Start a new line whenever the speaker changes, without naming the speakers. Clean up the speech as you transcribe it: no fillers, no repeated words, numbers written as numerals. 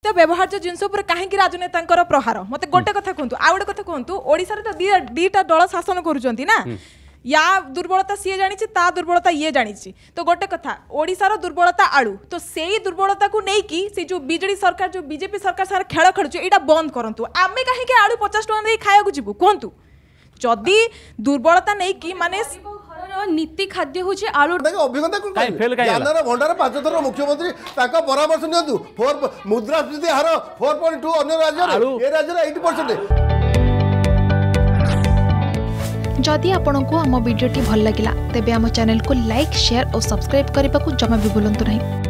नित्य व्यवहार्य जिनस कहीं राजनेता प्रहार मत गोटे कथा कहतु आ गोटे कथा कहतु ओडिशा रे तो दीटा दल शासन करुचंती ना या दुर्बलता सी जानी ता दुर्बलता ये जानी तो गोटे कथा ओडिशार दुर्बलता आलू तो से दुर्बलता को लेकिन से जो बीजेडी सरकार जो बीजेपी सरकार सारा खेल खेलुचे यहाँ बंद करूँ आमे कहीं आलू 50 टका नहीं खाया जीवु कहतु जदि दुर्बलता नहीं कि माने नीति खाद्य हूँ आलू
अभिज्ञता भंडार 5 थर मुख्यमंत्री परामर्श नियंतु मुद्रास्फीति हार 4.2 अन्य राज्य 80%।
जदि आपंक आम भिडी भल लगा तेब आम चैनल को लाइक शेयर और सब्सक्राइब करने को जमा भी भूलु नहीं।